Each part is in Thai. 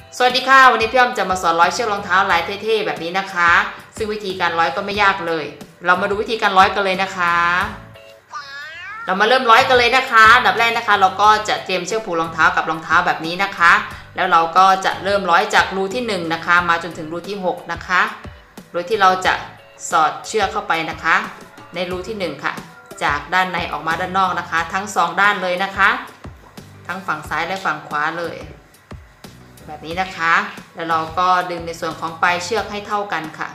สวัสดีค่ะวันนี้พี่อ้อมจะมาสอนร้อยเชือกรองเท้าลายเท่ๆแบบนี้นะคะซึ่งวิธีการร้อยก็ไม่ยากเลยเรามาดูวิธีการร้อยกันเลยนะคะเรามาเริ่มร้อยกันเลยนะคะอันดับแรกนะคะเราก็จะเตรียมเชือกผูกรองเท้ากับรองเท้าแบบนี้นะคะแล้วเราก็จะเริ่มร้อยจากรูที่1นะคะมาจนถึงรูที่6นะคะโดยที่เราจะสอดเชือกเข้าไปนะคะในรูที่1ค่ะจากด้านในออกมาด้านนอกนะคะทั้ง2ด้านเลยนะคะทั้งฝั่งซ้ายและฝั่งขวาเลยแบบนี้นะคะแล้วเราก็ดึงในส่วนของปลายเชือกให้เท่ากันค่ะ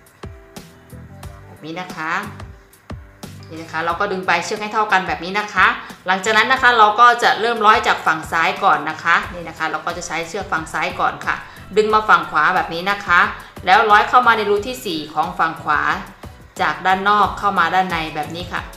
แบบนี้นะคะนี่นะคะเราก็ดึงปลายเชือกให้เท่ากันแบบนี้นะคะหลังจากนั้นนะคะเราก็จะเริ่มร้อยจากฝั่งซ้ายก่อนนะคะนี่นะคะเราก็จะใช้เชือกฝั่งซ้ายก่อนค่ะดึงมาฝั่งขวาแบบนี้นะคะแล้วร้อยเข้ามาในรูที่4ของฝั่งขวาจากด้านนอกเข้ามาด้านในแบบนี้ค่ะ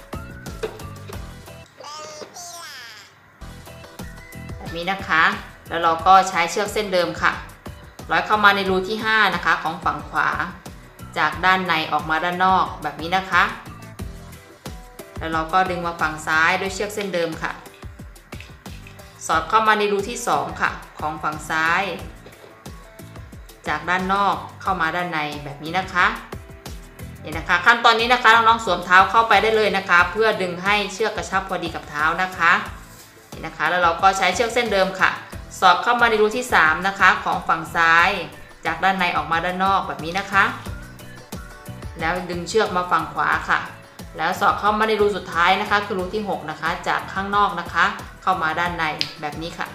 แบบนี้นะคะแล้วเราก็ใช้เชือกเส้นเดิมค่ะร้อยเข้ามาในรูที่5นะคะของฝั่งขวาจากด้านในออกมาด้านนอกแบบนี้นะคะแล้วเราก็ดึงมาฝั่งซ้ายด้วยเชือกเส้นเดิมค่ะสอดเข้ามาในรูที่2ค่ะของฝั่งซ้ายจากด้านนอกเข้ามาด้านในแบบนี้นะคะนี่นะคะขั้นตอนนี้นะคะน้องๆสวมเท้าเข้าไปได้เลยนะคะเพื่อดึงให้เชือกกระชับพอดีกับเท้านะคะนี่นะคะแล้วเราก็ใช้เชือกเส้นเดิมค่ะสอดเข้ามาในรูที่3นะคะของฝั่งซ้ายจากด้านในออกมาด้านนอกแบบนี้นะคะแล้วดึงเชือกมาฝั่งขวาค่ะแล้วสอดเข้ามาในรูสุดท้ายนะคะคือรูที่6นะคะจากข้างนอกนะคะเข้ามาด้านในแบบนี้ค่ะ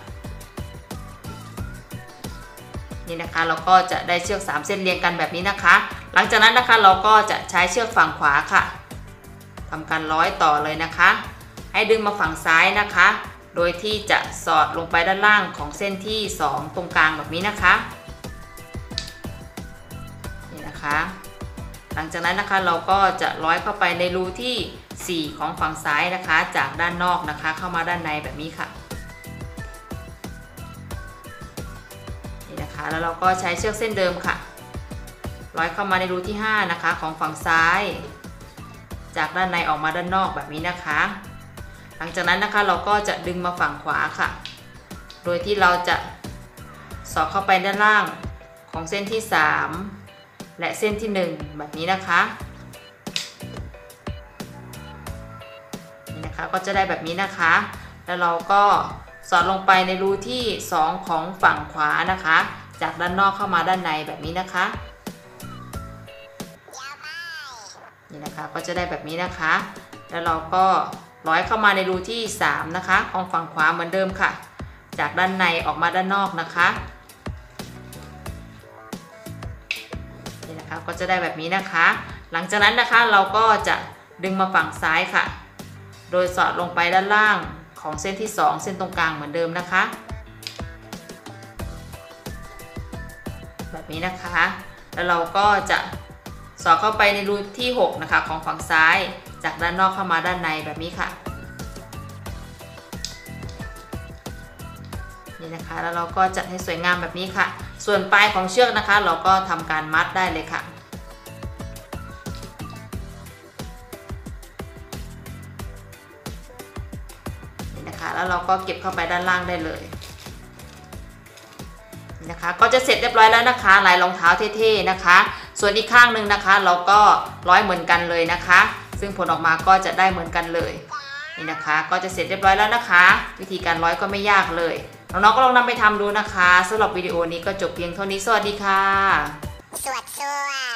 นี่นะคะเราก็จะได้เชือก3เส้นเรียงกันแบบนี้นะคะหลังจากนั้นนะคะเราก็จะใช้เชือกฝั่งขวาค่ะทำการร้อยต่อเลยนะคะให้ดึงมาฝั่งซ้ายนะคะโดยที่จะสอดลงไปด้านล่างของเส้นที่2ตรงกลางแบบนี้นะคะนี่นะคะหลังจากนั้นนะคะเราก็จะร้อยเข้าไปในรูที่4ของฝั่งซ้ายนะคะจากด้านนอกนะคะเข้ามาด้านในแบบนี้ค่ะนี่นะคะแล้วเราก็ใช้เชือกเส้นเดิมค่ะร้อยเข้ามาในรูที่5นะคะของฝั่งซ้ายจากด้านในออกมาด้านนอกแบบนี้นะคะหลังจากนั้นนะคะเราก็จะดึงมาฝั่งขวาค่ะโดยที่เราจะสอดเข้าไปด้านล่างของเส้นที่3และเส้นที่1แบบนี้นะคะนี่นะคะก็จะได้แบบนี้นะคะแล้วเราก็สอดลงไปในรูที่2ของฝั่งขวานะคะจากด้านนอกเข้ามาด้านในแบบนี้นะคะนี่นะคะก็จะได้แบบนี้นะคะแล้วเราก็ร้อยเข้ามาในรูที่3นะคะของฝั่งขวาเหมือนเดิมค่ะจากด้านในออกมาด้านนอกนะคะนี่นะคะก็จะได้แบบนี้นะคะหลังจากนั้นนะคะเราก็จะดึงมาฝั่งซ้ายค่ะโดยสอดลงไปด้านล่างของเส้นที่2เส้นตรงกลางเหมือนเดิมนะคะแบบนี้นะคะแล้วเราก็จะสอดเข้าไปในรูที่6นะคะของฝั่งซ้ายจากด้านนอกเข้ามาด้านในแบบนี้ค่ะนี่นะคะแล้วเราก็จัดให้สวยงามแบบนี้ค่ะส่วนปลายของเชือกนะคะเราก็ทำการมัดได้เลยค่ะนี่นะคะแล้วเราก็เก็บเข้าไปด้านล่างได้เลยนี่นะคะก็จะเสร็จเรียบร้อยแล้วนะคะลายรองเท้าเท่ๆนะคะส่วนอีกข้างหนึ่งนะคะเราก็ร้อยเหมือนกันเลยนะคะซึ่งผลออกมาก็จะได้เหมือนกันเลยนี่นะคะก็จะเสร็จเรียบร้อยแล้วนะคะวิธีการร้อยก็ไม่ยากเลยน้องๆก็ลองนำไปทำดูนะคะสำหรับวิดีโอนี้ก็จบเพียงเท่านี้สวัสดีค่ะสวัสดี